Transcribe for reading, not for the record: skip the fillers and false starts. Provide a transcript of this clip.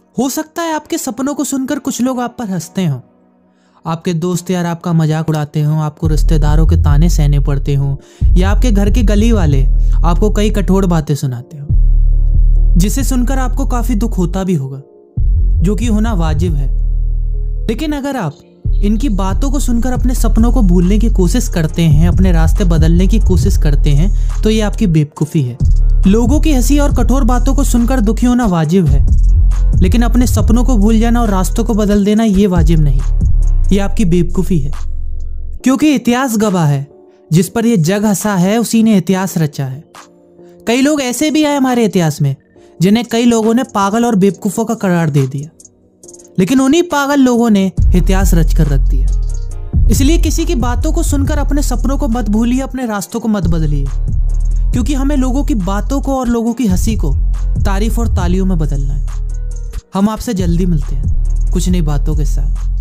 हो सकता है आपके सपनों को सुनकर कुछ लोग आप पर हंसते हों, आपके दोस्त यार आपका मजाक उड़ाते हों, आपको रिश्तेदारों के ताने सहने पड़ते हों, या आपके घर के गली वाले आपको कई कठोर बातें सुनाते हो, जिसे सुनकर आपको काफी दुख होता भी होगा, जो कि होना वाजिब है। लेकिन अगर आप इनकी बातों को सुनकर अपने सपनों को भूलने की कोशिश करते हैं, अपने रास्ते बदलने की कोशिश करते हैं, तो ये आपकी बेवकूफ़ी है। लोगों की हंसी और कठोर बातों को सुनकर दुखी होना वाजिब है, लेकिन अपने सपनों को भूल जाना और रास्तों को बदल देना ये वाजिब नहीं, ये आपकी बेवकूफ़ी है। क्योंकि इतिहास गवाह है, जिस पर यह जग हंसा है उसी ने इतिहास रचा है। कई लोग ऐसे भी आए हमारे इतिहास में जिन्हें कई लोगों ने पागल और बेवकूफ़ों का करार दे दिया, लेकिन उन्हीं पागल लोगों ने इतिहास रच कर रख दिया। इसलिए किसी की बातों को सुनकर अपने सपनों को मत भूलिए, अपने रास्तों को मत बदलिए, क्योंकि हमें लोगों की बातों को और लोगों की हंसी को तारीफ और तालियों में बदलना है। हम आपसे जल्दी मिलते हैं कुछ नई बातों के साथ।